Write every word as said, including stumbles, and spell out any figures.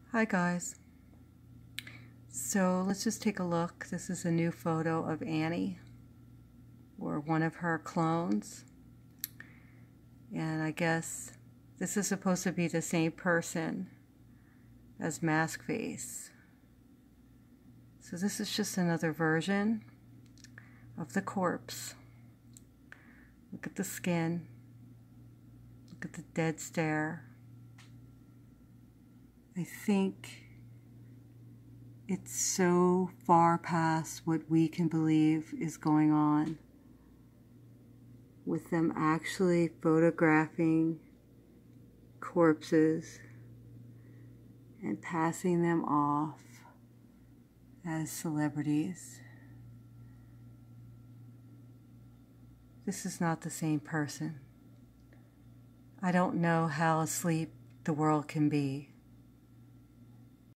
Hi guys. So let's just take a look. This is a new photo of Annie, or one of her clones. And I guess this is supposed to be the same person as Mask Face. So this is just another version of the corpse. Look at the skin. Look at the dead stare. I think it's so far past what we can believe is going on with them actually photographing corpses and passing them off as celebrities. This is not the same person. I don't know how asleep the world can be.